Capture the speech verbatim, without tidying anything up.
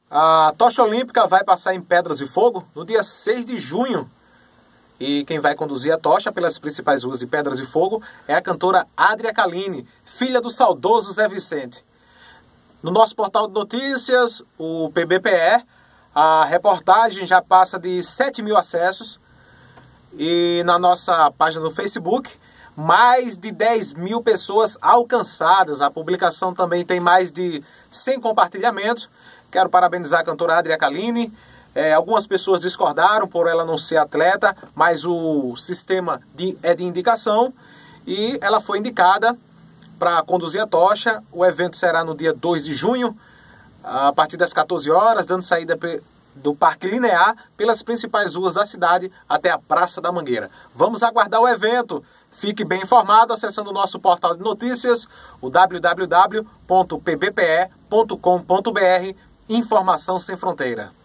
A tocha olímpica vai passar em Pedras de Fogo no dia seis de junho. E quem vai conduzir a tocha pelas principais ruas de Pedras de Fogo é a cantora Adria Caline, filha do saudoso Zé Vicente. No nosso portal de notícias, o P B P E, a reportagem já passa de sete mil acessos. E na nossa página no Facebook, mais de dez mil pessoas alcançadas. A publicação também tem mais de cem compartilhamentos. Quero parabenizar a cantora Adria Caline. É, algumas pessoas discordaram por ela não ser atleta, mas o sistema de, é de indicação. E ela foi indicada para conduzir a tocha. O evento será no dia dois de junho, a partir das quatorze horas, dando saída do Parque Linear pelas principais ruas da cidade até a Praça da Mangueira. Vamos aguardar o evento. Fique bem informado acessando o nosso portal de notícias, o w w w ponto p b p e ponto com ponto b r. Informação sem fronteira.